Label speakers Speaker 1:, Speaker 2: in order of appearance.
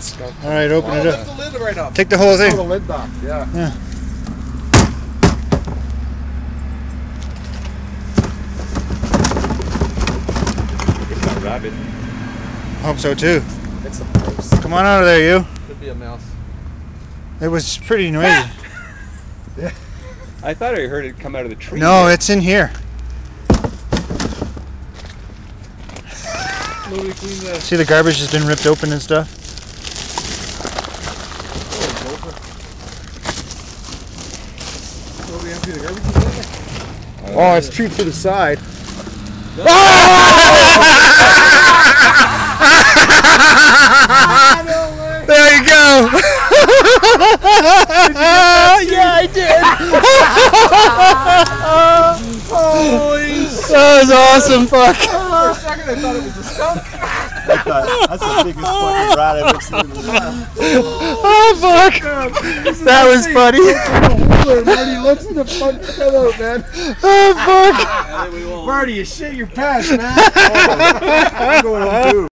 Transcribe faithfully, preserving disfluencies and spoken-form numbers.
Speaker 1: skunk.
Speaker 2: All right, open
Speaker 3: Oh,
Speaker 2: it
Speaker 3: lift
Speaker 2: up.
Speaker 3: the lid right up.
Speaker 2: Take the whole
Speaker 1: Oh,
Speaker 2: thing.
Speaker 1: the lid back, yeah.
Speaker 2: Yeah.
Speaker 4: It's not rabid.
Speaker 2: Hope so too.
Speaker 1: It's a mouse.
Speaker 2: Come on out of there, you.
Speaker 3: Could be a mouse.
Speaker 2: It was pretty noisy.
Speaker 4: I thought I heard it come out of the tree.
Speaker 2: No, it's in here.
Speaker 3: Nobody cleaned the.
Speaker 2: See, the garbage has been ripped open and stuff.
Speaker 3: Nobody empty the garbage in there?
Speaker 1: Oh, it's chewed to the side.
Speaker 2: There you go. Yeah, I did.
Speaker 3: Holy
Speaker 2: That was awesome. Fuck.
Speaker 3: For a second I thought it was a skunk.
Speaker 1: That's the biggest fucking rat I've ever seen in my life.
Speaker 2: Oh fuck. That was funny.
Speaker 1: Marty, looks in the fucking hell out, man.
Speaker 2: Oh fuck.
Speaker 3: Yeah, we won't.
Speaker 1: Marty, you shit your pants, man. I'm going home too.